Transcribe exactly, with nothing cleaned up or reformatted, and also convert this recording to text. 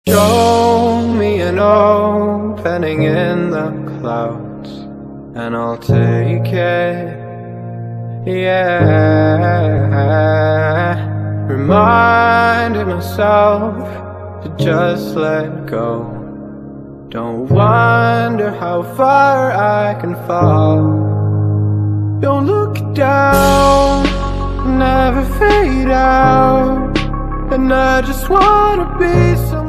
Show me an opening in the clouds, and I'll take it, yeah. Reminding myself to just let go. Don't wonder how far I can fall. Don't look down, never fade out. And I just wanna be someone